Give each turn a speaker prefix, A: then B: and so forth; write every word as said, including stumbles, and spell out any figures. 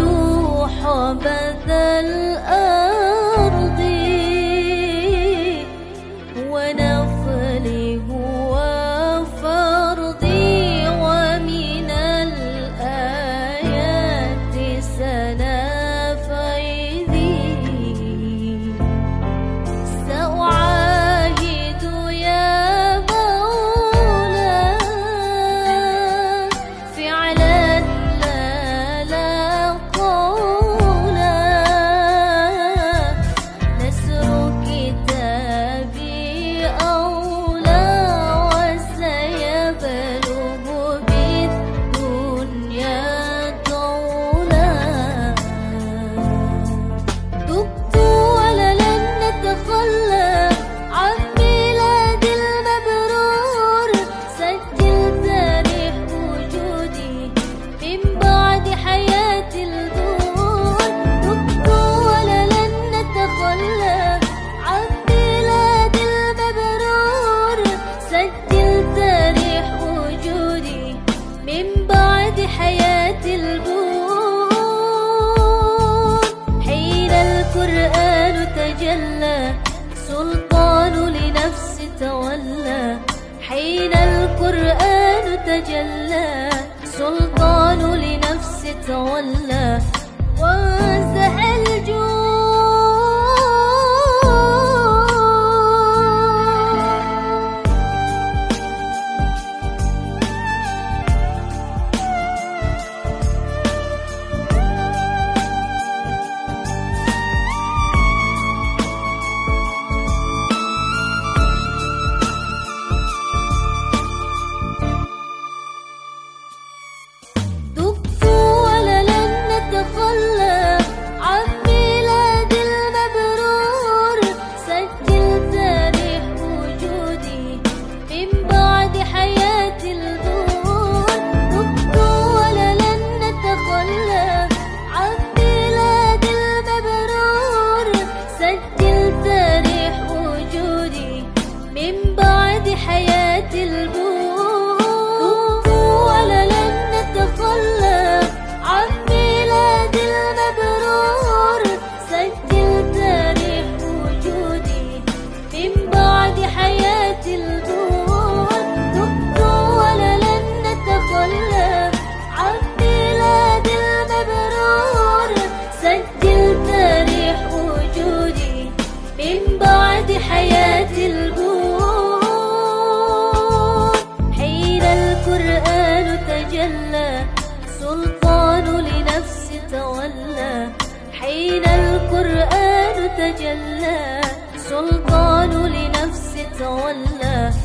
A: حبذ الأرض ونفلي هو فرضي، ومن الآيات سنا فيذي. سأعاهد يا مولا فعلا لا لا قولا، نسر كتابي أولى وسيبلغ بالدنيا طولا. دبت ولن نتخلى عن ميلاد المبرور، سجل تاريخ وجودي من بعد حياة الدور. دبت ولن نتخلى عن ميلاد المبرور، سجل تاريخ وجودي من بعد حياة البور. حين القرآن تجلى سلطان لنفس تولى، حين القرآن تجلى سلطان لنفس تولى، وانزح الجود. دبت ولن نتخلى عن ميلاد المبرور، سجل تاريخ وجودي من بعد حياة الدور. دبت ولن نتخلى عن ميلاد المبرور، سجل تاريخ وجودي من بعد حياة البور. دبت ولن نتخلى عن ميلاد المبرور، سجل تاريخ وجودي من بعد حياة الدور. دبت ولن نتخلى عن ميلاد المبرور، سجل تاريخ وجودي من بعد حياة البور. حين القرآن تجلى سلطان لنفس تولى، حين القرآن تجلى سلطان لنفس تولى،